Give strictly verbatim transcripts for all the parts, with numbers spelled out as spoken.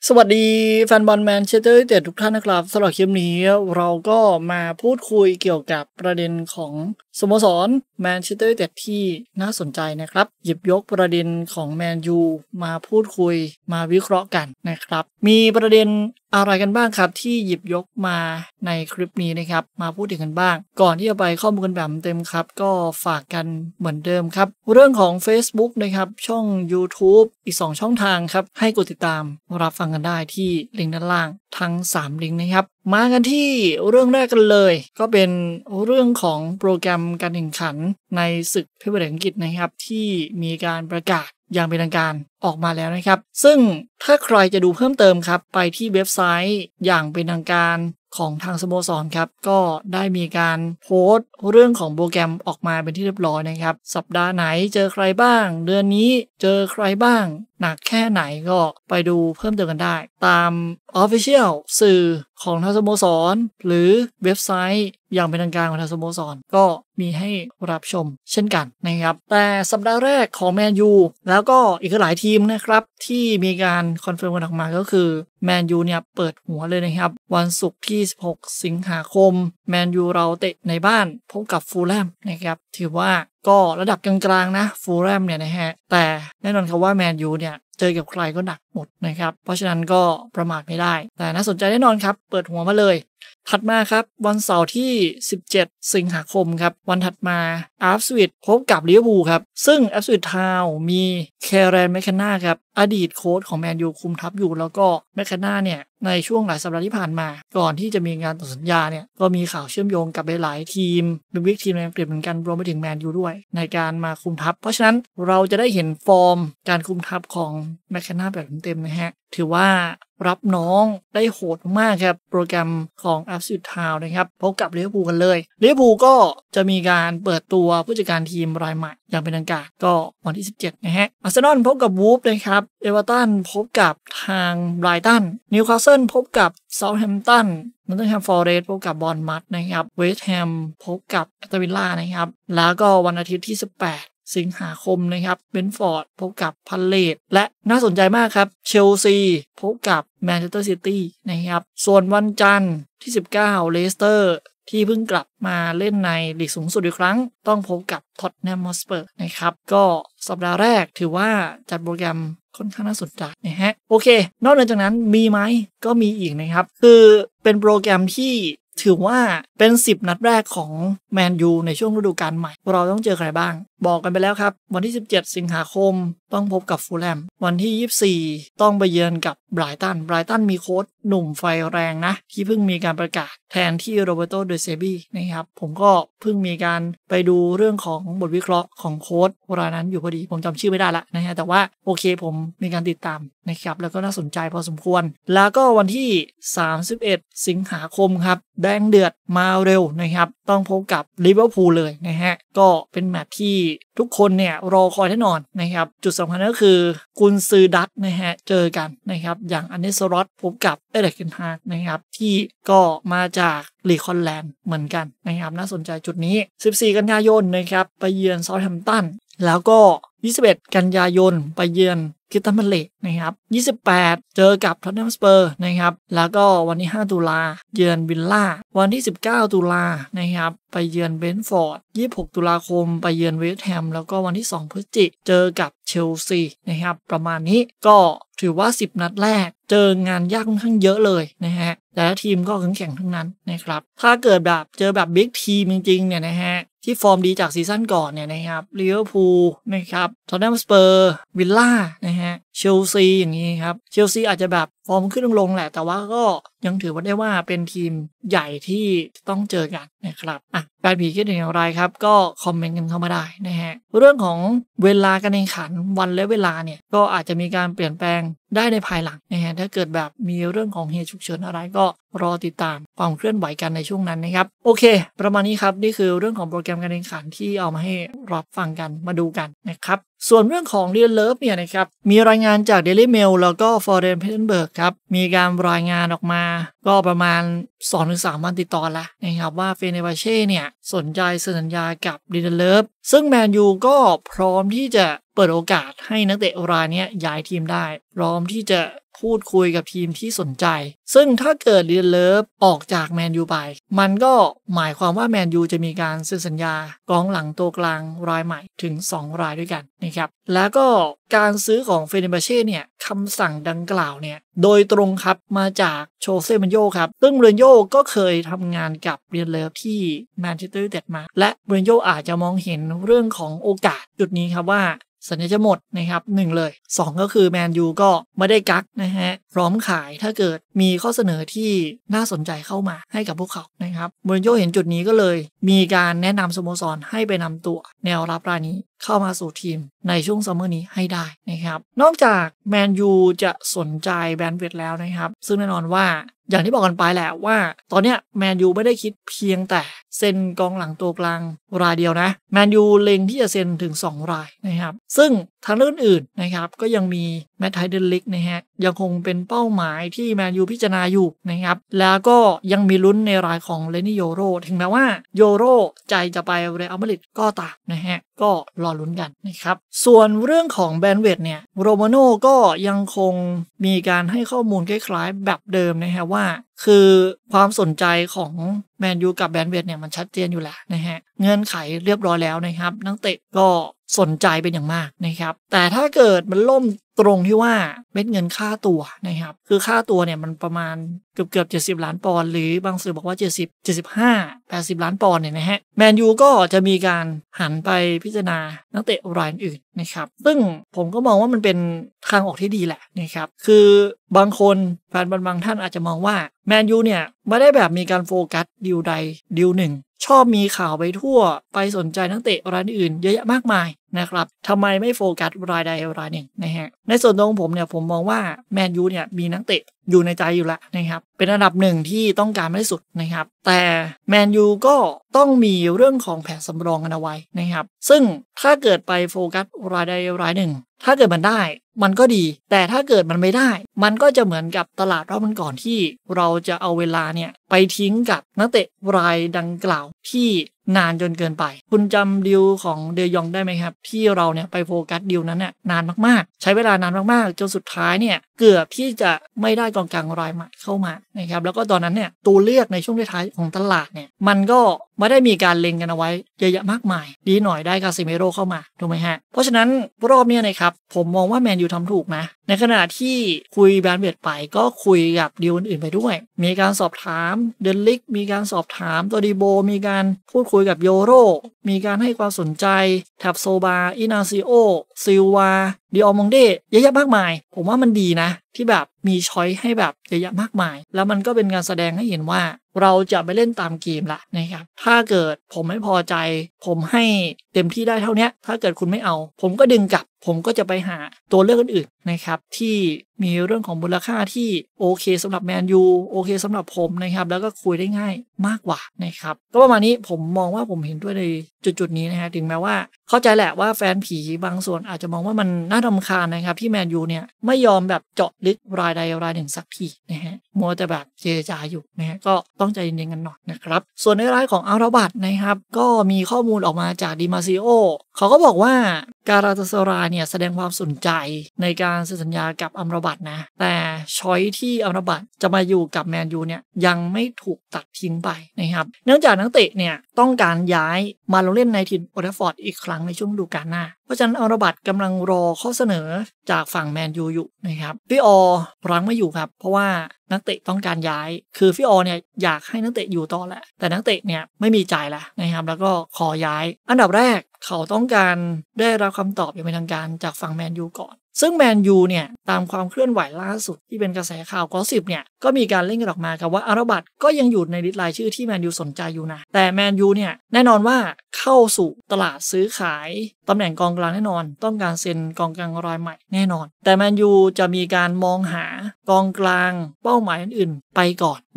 สวัสดีแฟนบอลแมนเชสเตอร์ยูไนเต็ดทุกท่านนะครับสำหรับคลิปนี้เราก็มาพูดคุยเกี่ยวกับประเด็นของสโมสรแมนเชสเตอร์ยูไนเต็ดที่น่าสนใจนะครับหยิบยกประเด็นของแมนยูมาพูดคุยมาวิเคราะห์กันนะครับมีประเด็นอะไรกันบ้างครับที่หยิบยกมาในคลิปนี้นะครับมาพูดถึงกันบ้างก่อนที่จะไปข้อมูลกันแบบเต็มครับก็ฝากกันเหมือนเดิมครับเรื่องของ Facebook นะครับช่อง YouTube อีกสองช่องทางครับให้กดติดตามรับฟังกันได้ที่ลิงก์ด้านล่างทั้งสามลิงก์นะครับมากันที่เรื่องแรกกันเลยก็เป็นเรื่องของโปรแกรมการแข่งขันในศึกพรีเมียร์ลีกอังกฤษนะครับที่มีการประกาศอย่างเป็นทางการออกมาแล้วนะครับซึ่งถ้าใครจะดูเพิ่มเติมครับไปที่เว็บไซต์อย่างเป็นทางการของทางสโมสรครับก็ได้มีการโพสต์เรื่องของโปรแกรมออกมาเป็นที่เรียบร้อยนะครับสัปดาห์ไหนเจอใครบ้างเดือนนี้เจอใครบ้างหนักแค่ไหนก็ไปดูเพิ่มเติมกันได้ตาม Official สื่อของทางสโมสรหรือเว็บไซต์อย่างเป็นทางการของทางสโมสรก็มีให้รับชมเช่นกันนะครับแต่สัปดาห์แรกของแมนยูแล้วก็อีกหลายทีมนะครับที่มีการคอนเฟิร์มกันออกมาก็คือแมนยูเนี่ยเปิดหัวเลยนะครับวันศุกร์ที่สิบหกสิงหาคมแมนยูเราเตะในบ้านพบกับฟูลแลมนะครับถือว่าก็ระดับกลางๆนะฟูลแลมเนี่ยนะฮะแต่แน่นอนครับว่าแมนยูเนี่ยเจอกับใครก็หนักหมดนะครับเพราะฉะนั้นก็ประมาทไม่ได้แต่น่าสนใจแน่นอนครับเปิดหัวมาเลยถัดมาครับวันเสาร์ที่สิบเจ็ดสิงหาคมครับวันถัดมาอาร์ฟสวิตพบกับลิเวอร์พูลครับซึ่งอาร์ฟสวิตทาวน์มีแคเรนแมคเคนนาครับอดีตโค้ชของแมนยูคุมทัพอยู่แล้วก็แมคเคนนาเนี่ยในช่วงหลายสัปดาห์ที่ผ่านมาก่อนที่จะมีงานต่อสัญญาเนี่ยก็มีข่าวเชื่อมโยงกับหลายทีมเป็นวิกทีมในอังกฤษเหมือนกันรวมไปถึงแมนยูด้วยในการมาคุมทัพเพราะฉะนั้นเราจะได้เห็นฟอร์มการคุมทัพของแมคเคนนาแบบเต็มๆนะฮะถือว่ารับน้องได้โหดมากครับโปรแกรมของอัฟซิลทาวน์นะครับพบกับลิเวอร์พูลกันเลยลิเวอร์พูลก็จะมีการเปิดตัวผู้จัดการทีมรายใหม่อย่างเป็นทางการก็วันที่สิบเจ็ดนะฮะอาร์เซนอลพบกับวูฟนะครับเอเวอร์ตันพบกับทางไบรตันนิวคาสเซิลพบกับเซาท์แฮมป์ตันนอตติงแฮมฟอเรสต์พบกับบอร์นมัธนะครับเวสต์แฮมพบกับแอสตันวิลล่านะครับแล้วก็วันอาทิตย์ที่สิบแปดสิงหาคมนะครับเบนฟอร์ดพบกับพัลเลตและน่าสนใจมากครับเชลซีพบกับแมนเชสเตอร์ซิตี้นะครับส่วนวันจันทร์ที่สิบเก้าเลสเตอร์ที่เพิ่งกลับมาเล่นในลีกสูงสุดอีกครั้งต้องพบกับท็อตแนมฮอตสเปอร์นะครับก็สัปดาห์แรกถือว่าจัดโปรแกรมค่อนข้างน่าสนใจนะฮะโอเคนอกจากนั้นมีไหมก็มีอีกนะครับคือเป็นโปรแกรมที่ถือว่าเป็นสิบนัดแรกของแมนยูในช่วงฤดูกาลใหม่เราต้องเจอใครบ้างบอกกันไปแล้วครับวันที่สิบเจ็ดสิงหาคมต้องพบกับฟูลแลมวันที่ยี่สิบสี่ต้องไปเยือนกับไบรตันไบรตันมีโค้ชหนุ่มไฟแรงนะที่เพิ่งมีการประกาศแทนที่โรเบโตเดเซบีนะครับผมก็เพิ่งมีการไปดูเรื่องของบทวิเคราะห์ของโค้ชรายนั้นอยู่พอดีผมจำชื่อไม่ได้ละนะฮะแต่ว่าโอเคผมมีการติดตามนะครับแล้วก็น่าสนใจพอสมควรแล้วก็วันที่สามสิบเอ็ดสิงหาคมครับแดงเดือดมาเร็วนะครับต้องพบกับลิเวอร์พูลเลยนะฮะก็เป็นแมตช์ที่ทุกคนเนี่ยรอคอยแน่นอนนะครับจุดสำคัญก็คือกุนซือดัตนะฮะเจอกันนะครับอย่างอันเนสรอตพบกับเอริกเทนฮากนะครับที่ก็มาจากลีกฮอลแลนด์เหมือนกันนะครับน่าสนใจจุดนี้สิบสี่กันยายนนะครับไปเยือนเซาท์แฮมป์ตันแล้วก็ยี่สิบเอ็ดกันยายนไปเยือนคริสตัลพาเลซนะครับยี่สิบแปดเจอกับท็อตแนมสเปอร์นะครับแล้วก็วันที่ห้าตุลาเยือนวิลล่าวันที่สิบเก้าตุลานะครับไปเยือนเบนฟอร์ดยี่สิบหกตุลาคมไปเยือนเวสต์แฮมแล้วก็วันที่สองพฤศจิกายนเจอกับเชลซีนะครับประมาณนี้ก็ถือว่าสิบนัดแรกเจองานยากค่อนข้างเยอะเลยนะฮะแต่ละทีมก็แข็งๆทั้งนั้นนะครับถ้าเกิดแบบเจอแบบบิ๊กทีมจริงๆเนี่ยนะฮะที่ฟอร์มดีจากซีซั่นก่อนเนี่ยนะครับลิเวอร์พูลนะครับท็อตแนมสเปอร์วิลล่านะฮะเชลซีอย่างนี้ครับเชลซีอาจจะแบบฟอร์มขึ้นลงๆแหละแต่ว่าก็ยังถือว่าได้ว่าเป็นทีมใหญ่ที่ต้องเจอกันนะครับอ่ะแฟนผีคิดเห็นอย่างไรครับก็คอมเมนต์กันเข้ามาได้นะฮะเรื่องของเวลาการแข่งขันวันและเวลาเนี่ยก็อาจจะมีการเปลี่ยนแปลงได้ในภายหลังนะฮะถ้าเกิดแบบมีเรื่องของเหตุฉุกเฉินอะไรก็รอติดตามความเคลื่อนไหวกันในช่วงนั้นนะครับโอเคประมาณนี้ครับนี่คือเรื่องของโปรแกรมการแข่งขันที่เอามาให้รับฟังกันมาดูกันนะครับส่วนเรื่องของเรียนเลิฟเนี่ยนะครับมีรายงานจาก Daily Mail แล้วก็ Foreign Petersburg ครับมีการรายงานออกมาก็ประมาณ สองถึงสาม วันติดต่อแล้วนะครับว่าเฟเนร์บาเช่เนี่ยสนใจเซ็นสัญญากับเรียนเลิฟซึ่งแมนยูก็พร้อมที่จะเปิดโอกาสให้นักเตะรายนี้ย้ายทีมได้พร้อมที่จะพูดคุยกับทีมที่สนใจซึ่งถ้าเกิดเรียนเลิฟออกจากแมนยูไปมันก็หมายความว่าแมนยูจะมีการเซ็นสัญญากองหลังตัวกลางรายใหม่ถึงสองรายด้วยกันนะครับแล้วก็การซื้อของเฟเนร์บาเช่เนี่ยคำสั่งดังกล่าวเนี่ยโดยตรงครับมาจากโชเซ่ มูรินโญ่ครับซึ่งมูรินโญ่ก็เคยทำงานกับเรียนเลิฟที่แมนเชสเตอร์ยูไนเต็ดมาและมูรินโญ่อาจจะมองเห็นเรื่องของโอกาสจุดนี้ครับว่าสัญญาจะหมดนะครับหนึ่งเลยสองก็คือแมนยูก็ไม่ได้กักนะฮะพร้อมขายถ้าเกิดมีข้อเสนอที่น่าสนใจเข้ามาให้กับพวกเขานะครับมูรินโญ่เห็นจุดนี้ก็เลยมีการแนะนำสโมสรให้ไปนำตัวแนวรับรายนี้เข้ามาสู่ทีมในช่วงซัมเมอร์นี้ให้ได้นะครับนอกจากแมนยูจะสนใจแบรนด์เวทแล้วนะครับซึ่งแน่นอนว่าอย่างที่บอกกันไปแหละว่าตอนเนี้ยแมนยูไม่ได้คิดเพียงแต่เซ็นกองหลังตัวกลางรายเดียวนะแมนยูเล็งที่จะเซ็นถึงสองรายนะครับซึ่งทางเรื่องอื่นนะครับก็ยังมีแมตต์ไทเดนลิกนะฮะยังคงเป็นเป้าหมายที่แมนยูพิจารณาอยู่นะครับแล้วก็ยังมีลุ้นในรายของเลนี่โยโรถึงแม้ว่าโยโรใจจะไปเรอัลมาดริดก็ตามนะฮะก็รอลุ้นกันนะครับส่วนเรื่องของแบรนด์เวทเนี่ยโรมาโน่ก็ยังคงมีการให้ข้อมูลคล้ายๆแบบเดิมนะฮะว่าคือความสนใจของแมนยูกับแบรนด์เวทเนี่ยมันชัดเจนอยู่แล้วนะฮะเงื่อนไขเรียบร้อยแล้วนะครับนักเตะก็สนใจเป็นอย่างมากนะครับแต่ถ้าเกิดมันล่มตรงที่ว่าเม็ดเงินค่าตัวนะครับคือค่าตัวเนี่ยมันประมาณเกือบเกือบเจ็ดสิบล้านปอนด์หรือบางสื่อบอกว่าเจ็ดสิบ เจ็ดสิบห้า แปดสิบล้านปอนด์เนี่ยนะฮะแมนยูก็จะมีการหันไปพิจารณานักเตะรายอื่นนะครับซึ่งผมก็มองว่ามันเป็นทางออกที่ดีแหละนะครับคือบางคนแฟนบอลบางท่านอาจจะมองว่าแมนยูเนี่ยไม่ได้แบบมีการโฟกัสดีลใดดีลหนึ่งชอบมีข่าวไปทั่วไปสนใจนักเตะรายอื่นเยอะแยะมากมายนะครับทำไมไม่โฟกัสรายใดรายหนึ่งนะฮะในส่วนตัวของผมเนี่ยผมมองว่าแมนยูเนี่ยมีนักเตะอยู่ในใจอยู่แล้วนะครับเป็นอันดับหนึ่งที่ต้องการไม่สุดนะครับแต่แมนยูก็ต้องมีเรื่องของแผนสำรองกันเอาไว้นะครับซึ่งถ้าเกิดไปโฟกัสรายใดรายหนึ่งถ้าเกิดมันได้มันก็ดีแต่ถ้าเกิดมันไม่ได้มันก็จะเหมือนกับตลาดรอบมันก่อนที่เราจะเอาเวลาเนี่ยไปทิ้งกับนักเตะรายดังกล่าวที่นานจนเกินไปคุณจำดีลของเดยองได้ไหมครับที่เราเนี่ยไปโฟกัสดีลนั้นเนี่ยนานมากๆใช้เวลานานมากๆจนสุดท้ายเนี่ยเกือบที่จะไม่ได้กองกลางรายใหม่เข้ามานะครับแล้วก็ตอนนั้นเนี่ยตัวเลือกในช่วงท้ายของตลาดเนี่ยมันก็ไม่ได้มีการเล็งกันเอาไว้เยอะแยะมากมายดีหน่อยได้คาซิเมโร่เข้ามาถูกไหมฮะเพราะฉะนั้นรอบนี้นะครับผมมองว่าแมนยูทำถูกนะในขณะที่คุยแบรนด์เวทไปก็คุยกับดีลอื่นๆไปด้วยมีการสอบถามเดนลิกมีการสอบถามตัวดีโบมีการพูดคุยกับโยโรมีการให้ความสนใจแท็บโซบาอินาซิโอซิลวาดิออมองเดเยอะแยะมากมายผมว่ามันดีนะที่แบบมีช้อยให้แบบเยอะแยะมากมายแล้วมันก็เป็นการแสดงให้เห็นว่าเราจะไปเล่นตามเกมละนะครับถ้าเกิดผมไม่พอใจผมให้เต็มที่ได้เท่านี้ถ้าเกิดคุณไม่เอาผมก็ดึงกลับผมก็จะไปหาตัวเลือกอื่นๆนะครับที่มีเรื่องของมูลค่าที่โอเคสำหรับแมนยูโอเคสำหรับผมนะครับแล้วก็คุยได้ง่ายมากกว่านะครับก็ประมาณนี้ผมมองว่าผมเห็นด้วยในจุดๆนี้นะฮะถึงแม้ว่าเข้าใจแหละว่าแฟนผีบางส่วนอาจจะมองว่ามันน่ารำคาญนะครับที่แมนยูเนี่ยไม่ยอมแบบเจาะลึกรายใดรายหนึ่งสักทีนะฮะมัวแต่แบบเจรจาอยู่นะฮะก็ต้องใจเย็นๆกันหน่อยนะครับส่วนในรายของอาราบัตนะครับก็มีข้อมูลออกมาจากดิมาซิโอเขาก็บอกว่าการาตาซารายเนี่ยแสดงความสนใจในการเซ็นสัญญากับอัมราบัตนะแต่ช้อยที่อัมราบัตจะมาอยู่กับแมนยูเนี่ยยังไม่ถูกตัดทิ้งไปนะครับเนื่องจากนักเตะเนี่ยต้องการย้ายมาลงเล่นในทีมโอลด์แทราฟฟอร์ดอีกครั้งในช่วงฤดูกาลหน้าเพราะฉะนั้นอัมราบัตกำลังรอข้อเสนอจากฝั่งแมนยูอยู่นะครับพี่ออรั้งไม่อยู่ครับเพราะว่านักเตะต้องการย้ายคือพี่ออเนี่ยอยากให้นักเตะอยู่ต่อแหละแต่นักเตะเนี่ยไม่มีใจละนะครับแล้วก็ขอย้ายอันดับแรกเขาต้องการได้รับคำตอบอย่างเป็นทางการจากฝั่งแมนยูก่อนซึ่งแมนยูเนี่ยตามความเคลื่อนไหวล่าสุดที่เป็นกระแสข่าวกอสซิปเนี่ยก็มีการเล่นกันออกมาครับว่าอาราบัตก็ยังอยู่ในลิสต์รายชื่อที่แมนยูสนใจอยู่นะแต่แมนยูเนี่ยแน่นอนว่าเข้าสู่ตลาดซื้อขายตำแหน่งกองกลางแน่นอนต้องการเซ็นกองกลางรายใหม่แน่นอนแต่แมนยูจะมีการมองหากองกลางเป้าหมายอื่นๆไปก่อนนะครับ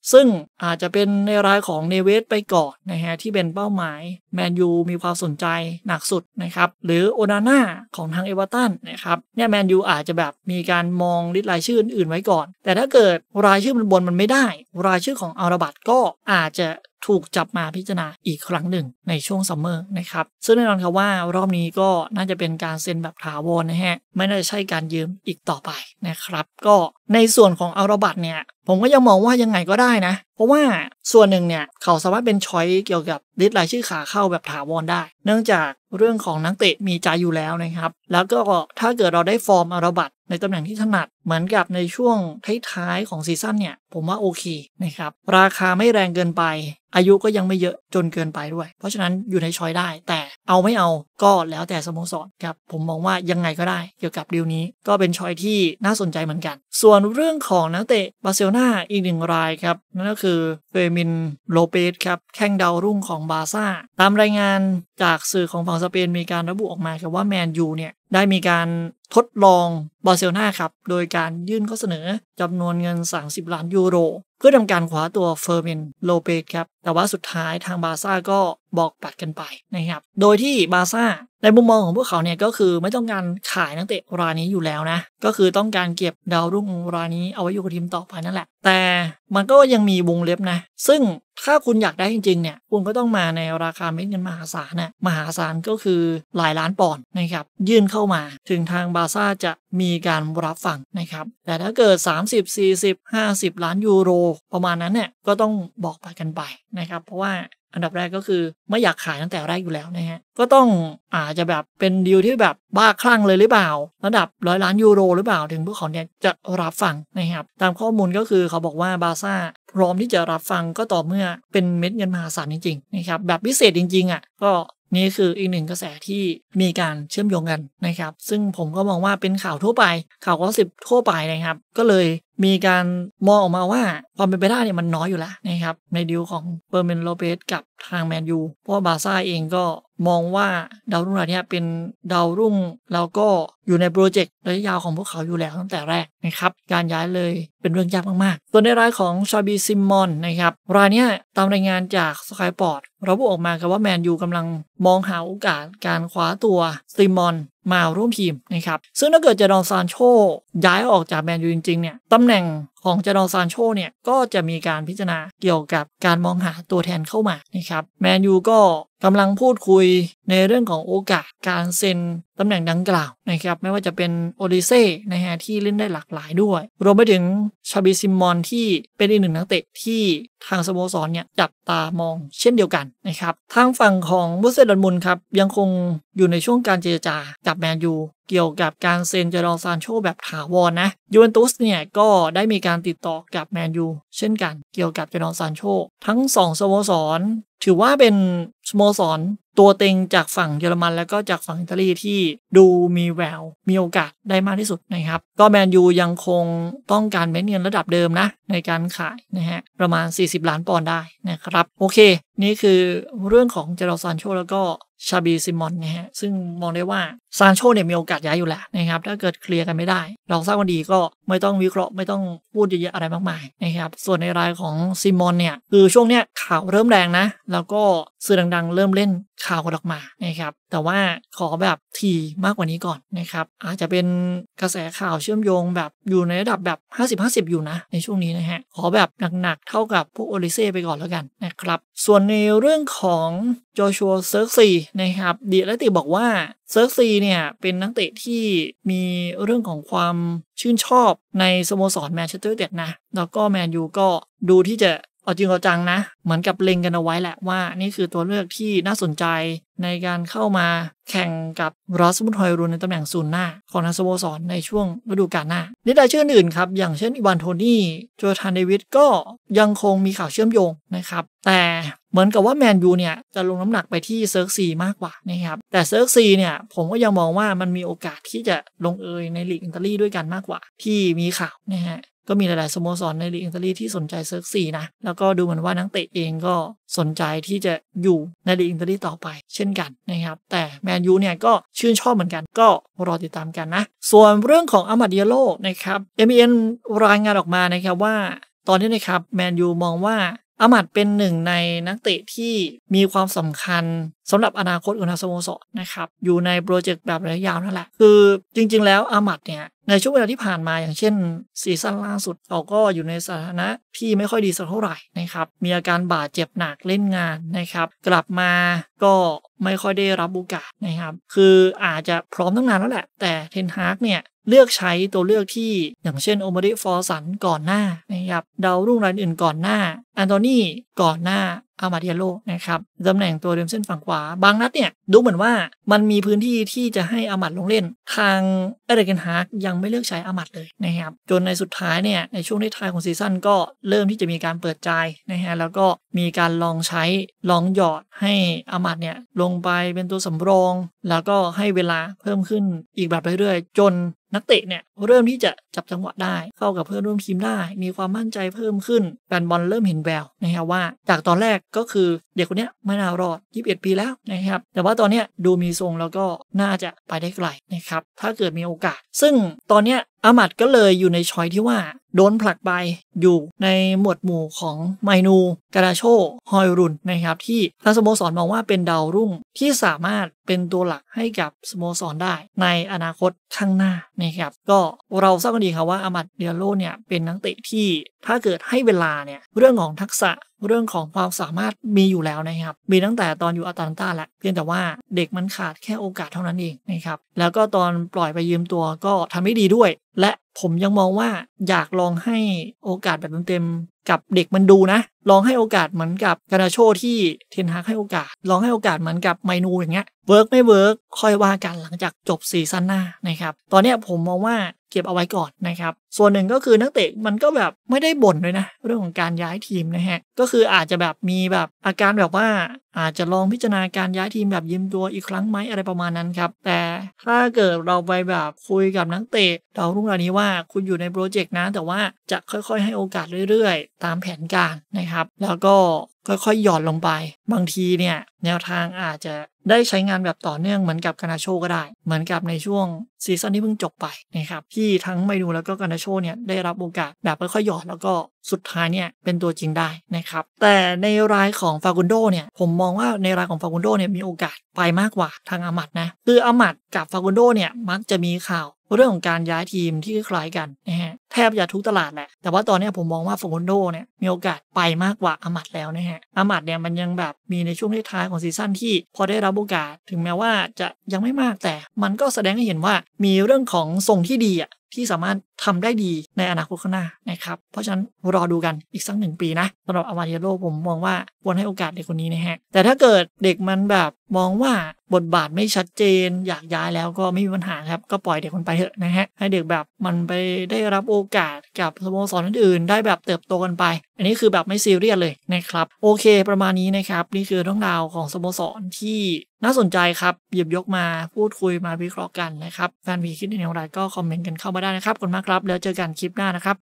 ซึ่งอาจจะเป็นในรายของเนเวสไปก่อนนะฮะที่เป็นเป้าหมายแมนยูมีความสนใจหนักสุดนะครับหรือโอนาน่าของทางเอเวอร์ตันนะครับเนี่ยแมนยูอาจจะแบบมีการมองลิสต์รายชื่ออื่นๆไว้ก่อนแต่ถ้าเกิดรายชื่อมันบนมันไม่ได้รายชื่อของอัลราบัตก็อาจจะถูกจับมาพิจารณาอีกครั้งหนึ่งในช่วงซัมเมอร์นะครับซึ่งแน่นอนครับว่ารอบนี้ก็น่าจะเป็นการเซ็นแบบถาวรนะฮะไม่น่าจะใช่การยืมอีกต่อไปนะครับก็ในส่วนของอัลราบัตเนี่ยผมก็ยังมองว่ายังไงก็ได้นะเพราะว่าส่วนหนึ่งเนี่ยเขาสามารถเป็นช้อยเกี่ยวกับลิสต์รายชื่อขาเข้าแบบถาวรได้เนื่องจากเรื่องของนักเตะมีใจอยู่แล้วนะครับแล้วก็ถ้าเกิดเราได้ฟอร์มอัลราบัตในตำแหน่งที่ถนัดเหมือนกับในช่วงท้ายๆของซีซั่นเนี่ยผมว่าโอเคนะครับราคาไม่แรงเกินไปอายุก็ยังไม่เยอะจนเกินไปด้วยเพราะฉะนั้นอยู่ในช้อยได้แต่เอาไม่เอาก็แล้วแต่สโมสรครับผมมองว่ายังไงก็ได้เกี่ยวกับดีลนี้ก็เป็นช้อยที่น่าสนใจเหมือนกันส่วนเรื่องของนักเตะบาร์เซโลนาอีกหนึ่งรายครับนั่นก็คือเฟอร์มินโลเปสครับแข้งดาวรุ่งของบาร์ซ่าตามรายงานจากสื่อของฝั่งสเปนมีการระบุออกมาครับว่าแมนยูเนี่ยได้มีการทดลองบาร์เซโลนาครับโดยการยื่นข้อเสนอจำนวนเงินสามสิบล้านยูโรเพื่อทำการคว้าตัวเฟอร์มินโลเปสครับแต่ว่าสุดท้ายทางบาร์ซ่าก็บอกปัดกันไปนะครับโดยที่บาร์ซ่าในมุมมองของพวกเขาเนี่ยก็คือไม่ต้องการขายนักเตะรายนี้อยู่แล้วนะก็คือต้องการเก็บดาวรุ่งรายนี้เอาไว้อยู่กับทีมต่อไปนั่นแหละแต่มันก็ยังมีวงเล็บนะซึ่งถ้าคุณอยากได้จริงๆเนี่ยคุณก็ต้องมาในราคาเม็ดเงินมหาศาลนะมหาศาลก็คือหลายล้านปอนด์นะครับยื่นเข้ามาถึงทางบาร์ซ่าจะมีการรับฟังนะครับแต่ถ้าเกิดสามสิบ สี่สิบ ห้าสิบล้านยูโรประมาณนั้นเนี่ยก็ต้องบอกไปกันไปนะครับเพราะว่าอันดับแรกก็คือไม่อยากขายตั้งแต่แรกอยู่แล้วนะฮะก็ต้องอาจจะแบบเป็นดีลที่แบบบ้าคลั่งเลยหรือเปล่าระดับร้อยล้านยูโรหรือเปล่าถึงพวกเขาเนี่ยจะรับฟังนะครับตามข้อมูลก็คือเขาบอกว่าบาร์ซ่าพร้อมที่จะรับฟังก็ต่อเมื่อเป็นเม็ดเงินมหาศาลจริงๆนะครับแบบพิเศษจริงๆอ่ะก็นี่คืออีกหนึ่งกระแสที่มีการเชื่อมโยงกันนะครับซึ่งผมก็มองว่าเป็นข่าวทั่วไปข่าวก็สิบทั่วไปนะครับก็เลยมีการมองออกมาว่าความเป็นไปได้เนี่ยมันน้อยอยู่แล้วนะครับในดีลของเฟอร์มินโลเปสกับทางแมนยูเพราะว่าบาร์ซ่าเองก็มองว่าดาวรุ่งรายนี้เป็นดาวรุ่งแล้วก็อยู่ในโปรเจกต์ระยะยาวของพวกเขาอยู่แล้วตั้งแต่แรกนะครับการย้ายเลยเป็นเรื่องยากมากๆส่วนในรายของชาบีซิมมอนนะครับรายนี้ตามรายงานจากสกายปอร์ตระบุออกมาครับว่าแมนยูกำลังมองหาโอกาสการคว้าตัวซิมมอนมาร่วมทีมนะครับซึ่งถ้าเกิดเจดอนซานโชย้ายออกจากแมนยูจริงๆเนี่ยตำแหน่งของเจดอนซานโชเนี่ยก็จะมีการพิจารณาเกี่ยวกับการมองหาตัวแทนเข้ามานะครับแมนยูก็กำลังพูดคุยในเรื่องของโอกาสการเซ็นตำแหน่งดังกล่าวนะครับไม่ว่าจะเป็นโอดิเซ่นะฮะที่เล่นได้หลากหลายด้วยรวมไปถึงชาบิซิมอนที่เป็นอีกหนึ่งนักเตะที่ทางสโมสรเนี่ยจับตามองเช่นเดียวกันนะครับทางฝั่งของบรูเซ่ดอร์ทมุนด์ครับยังคงอยู่ในช่วงการเจรจากับแมนยูเกี่ยวกับการเซ็นเจดอนซานโชแบบถาวรนะยูเวนตุสเนี่ยก็ได้มีการติดต่อกับแมนยูเช่นกันเกี่ยวกับเจดอนซานโชทั้งสองสโมสรถือว่าเป็นสโมสรตัวเต็งจากฝั่งเยอรมันแล้วก็จากฝั่งอิตาลีที่ดูมีแววมีโอกาสได้มากที่สุดนะครับก็แมนยูยังคงต้องการเม็ดเงินระดับเดิมนะในการขายนะฮะประมาณสี่สิบล้านปอนด์ได้นะครับโอเคนี่คือเรื่องของเจดอนซานโชแล้วก็ชาบีซิมอนนะฮะซึ่งมองได้ว่าซานโชเนี่ยมีโอกาสย้ายอยู่แล้วนะครับถ้าเกิดเคลียร์กันไม่ได้เราทราบกันดีก็ไม่ต้องวิเคราะห์ไม่ต้องพูดเยอะๆอะไรมากมายนะครับส่วนในรายของซิมอนเนี่ยคือช่วงเนี้ยข่าวเริ่มแรงนะแล้วก็สื่อดังๆเริ่มเล่นข่าวกันออกมานะครับแต่ว่าขอแบบทีมากกว่านี้ก่อนนะครับอาจจะเป็นกระแสข่าวเชื่อมโยงแบบอยู่ในระดับแบบ ห้าสิบ ห้าสิบ อยู่นะในช่วงนี้นะฮะขอแบบหนักๆเท่ากับพวกโอลิเซ่ไปก่อนแล้วกันนะครับส่วนในเรื่องของโจชัวเซิร์กซีนะครับดีและติบอกว่าเซิร์กซีเนี่ยเป็นนักเตะที่มีเรื่องของความชื่นชอบในสโมสรแมนเชสเตอร์ยูไนเต็ดนะแล้วก็แมนยูก็ดูที่จะเอาจริงเอาจังนะเหมือนกับเล็งกันเอาไว้แหละว่านี่คือตัวเลือกที่น่าสนใจในการเข้ามาแข่งกับรัสมุทฮอยรุนในตำแหน่งศูนย์หน้าของทางสโมสรในช่วงฤดูกาลหน้านิดรายชื่ออื่นครับอย่างเช่นอีวานโทนี่โจธานเดวิดก็ยังคงมีข่าวเชื่อมโยงนะครับแต่เหมือนกับว่าแมนยูเนี่ยจะลงน้ำหนักไปที่เซิร์กซีมากกว่านะครับแต่เซิร์กซีเนี่ยผมก็ยังมองว่ามันมีโอกาสที่จะลงเอยในลีกอิตาลีด้วยกันมากกว่าที่มีข่าวนะฮะก็มีหลายๆสโมสรในลีกอิตาลีที่สนใจเซิร์กซีนะแล้วก็ดูเหมือนว่านักเตะเองก็สนใจที่จะอยู่ในลีกอิตาลีต่อไปเช่นกันนะครับแต่แมนยูเนี่ยก็ชื่นชอบเหมือนกันก็รอติดตามกันนะส่วนเรื่องของอามาดิอาโลนะครับ เอ็ม อี เอ็น รายงานออกมานะครับว่าตอนนี้นะครับแมนยูมองว่าอามัดเป็นหนึ่งในนักเตะที่มีความสำคัญสำหรับอนาคตของทางสโมสรนะครับอยู่ในโปรเจกต์แบบระยะยาวนั่นแหละคือจริงๆแล้วอามัดเนี่ยในช่วงเวลาที่ผ่านมาอย่างเช่นซีซั่นล่าสุดเขาก็อยู่ในสถานะที่ไม่ค่อยดีสักเท่าไหร่นะครับมีอาการบาดเจ็บหนักเล่นงานนะครับกลับมาก็ไม่ค่อยได้รับโอกาสนะครับคืออาจจะพร้อมตั้งนานแล้วแหละแต่เทนฮากเนี่ยเลือกใช้ตัวเลือกที่อย่างเช่นโอมาริฟอร์สันก่อนหน้านะครับดาวรุ่งรายอื่นก่อนหน้าแอนโทนีก่อนหน้าอามาดิอาโลนะครับตำแหน่งตัวริมเส้นฝั่งขวาบางนัดเนี่ยดูเหมือนว่ามันมีพื้นที่ที่จะให้อามัดลงเล่นทางเอริกเทนฮากยังไม่เลือกใช้อามัดเลยนะครับจนในสุดท้ายเนี่ยในช่วงท้ายของซีซั่นก็เริ่มที่จะมีการเปิดใจนะฮะแล้วก็มีการลองใช้ลองหยอดให้อามัดเนี่ยลงไปเป็นตัวสำรองแล้วก็ให้เวลาเพิ่มขึ้นอีกแบบเรื่อยๆจนนักเตะเนี่ยเริ่มที่จะจับจังหวะได้เข้ากับเพื่อนร่วมทีมได้มีความมั่นใจเพิ่มขึ้นแฟนบอลเริ่มเห็นแววนะครับว่าจากตอนแรกก็คือเด็กคนนี้ไม่น่ารอดยี่สิบเอ็ดปีแล้วนะครับแต่ว่าตอนนี้ดูมีทรงแล้วก็น่าจะไปได้ไกลนะครับถ้าเกิดมีโอกาสซึ่งตอนนี้อามัดก็เลยอยู่ในช้อยที่ว่าโดนผลักไปอยู่ในหมวดหมู่ของไมนูกาดาโชฮอยรุนนะครับที่ทางสโมสรมองว่าเป็นดาวรุ่งที่สามารถเป็นตัวหลักให้กับสโมสรได้ในอนาคตข้างหน้านะครับก็เราทราบกันดีครับว่าอามัดเดียโลเนี่ยเป็นนักเตะที่ถ้าเกิดให้เวลาเนี่ยเรื่องของทักษะเรื่องของความสามารถมีอยู่แล้วนะครับมีตั้งแต่ตอนอยู่อาตแลนตาแหละเพียงแต่ว่าเด็กมันขาดแค่โอกาสเท่านั้นเองนะครับแล้วก็ตอนปล่อยไปยืมตัวก็ทำได้ดีด้วยและผมยังมองว่าอยากลองให้โอกาสแบบเต็มๆกับเด็กมันดูนะลองให้โอกาสเหมือนกับกานาโชที่เทนฮากให้โอกาสลองให้โอกาสเหมือนกับไมนูอย่างเงี้ยเวิร์กไม่เวิร์กค่อยว่ากันหลังจากจบซีซั่นหน้านะครับตอนนี้ผมมองว่าเก็บเอาไว้ก่อนนะครับส่วนหนึ่งก็คือนักเตะมันก็แบบไม่ได้บ่นเลยนะเรื่องของการย้ายทีมนะฮะก็คืออาจจะแบบมีแบบอาการแบบว่าอาจจะลองพิจารณาการย้ายทีมแบบยืมตัวอีกครั้งไหมอะไรประมาณนั้นครับแต่ถ้าเกิดเราไปแบบคุยกับนักเตะเรารุ่งรายนี้ว่าคุณอยู่ในโปรเจกต์นะแต่ว่าจะค่อยๆให้โอกาสเรื่อยๆตามแผนการนะครับแล้วก็ค่อยๆหย่อนลงไปบางทีเนี่ยแนวทางอาจจะได้ใช้งานแบบต่อเนื่องเหมือนกับกานาโชก็ได้เหมือนกับในช่วงซีซั่นที่เพิ่งจบไปนะครับที่ทั้งไมนูแล้วก็กานาโชเนี่ยได้รับโอกาสแบบค่อยๆหย่อนแล้วก็สุดท้ายเนี่ยเป็นตัวจริงได้นะครับแต่ในรายของฟากุนโดเนี่ยผมมองว่าในรายของฟากุนโดเนี่ยมีโอกาสไปมากกว่าทางอามัดนะคืออามัดกับฟากุนโดเนี่ยมักจะมีข่าวเรื่องของการย้ายทีมที่คล้ายกันนะฮะแทบจะทุกตลาดแหละแต่ว่าตอนนี้ผมมองว่าฟากุนโดเนี่ยมีโอกาสไปมากกว่าอามัดแล้วนะฮะอามัดเนี่ยมันยังแบบมีในช่วงท้ายของซีซั่นที่พอได้รับโอกาสถึงแม้ว่าจะยังไม่มากแต่มันก็แสดงให้เห็นว่ามีเรื่องของทรงที่ดีอ่ะที่สามารถทำได้ดีในอนาคตข้างหน้านะครับเพราะฉะนั้นรอดูกันอีกสักหนึ่งปีนะสำหรับอามาดิอาโลผมมองว่าควรให้โอกาสเด็กคนนี้นะฮะแต่ถ้าเกิดเด็กมันแบบมองว่าบทบาทไม่ชัดเจนอยากย้ายแล้วก็ไม่มีปัญหาครับก็ปล่อยเด็กมันไปเถอะนะฮะให้เด็กแบบมันไปได้รับโอกาสกับสโมสรอื่นๆได้แบบเติบโตกันไปอันนี้คือแบบไม่ซีเรียสเลยนะครับโอเคประมาณนี้นะครับนี่คือเรื่องราวของสโมสรที่น่าสนใจครับหยิบยกมาพูดคุยมาวิเคราะห์กันนะครับแฟนพีคิดเห็นอย่างไรก็คอมเมนต์กันเข้ามาได้นะครับขอบคุณมากครับแล้วเจอกันคลิปหน้านะครับ